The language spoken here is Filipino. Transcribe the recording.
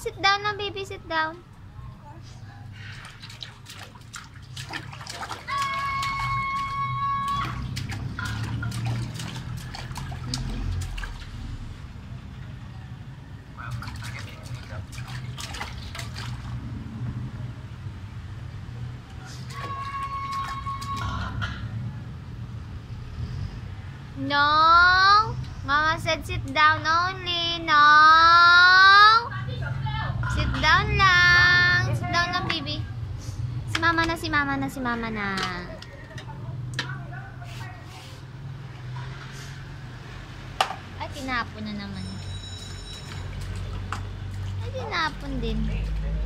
Sit down lang, baby. Sit down. No. Mama said sit down only. No. Sit down lang. Sit down lang, baby. Si mama na, si mama na, si mama na. Ay, tinapon na naman. Ay, tinapon din.